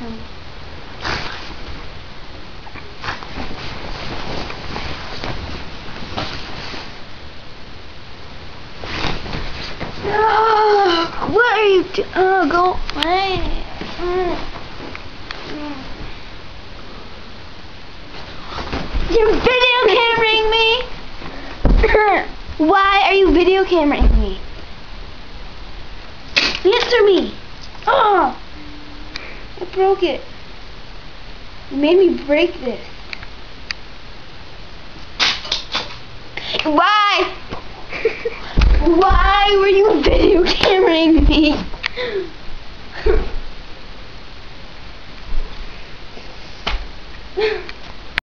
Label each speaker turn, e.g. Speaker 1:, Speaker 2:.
Speaker 1: Oh, what are you doing? Oh, go away. You're video cameraing me? Why are you video cameraing me? Answer me! Oh! I broke it. You made me break this. Why? Why were you video cameraing me?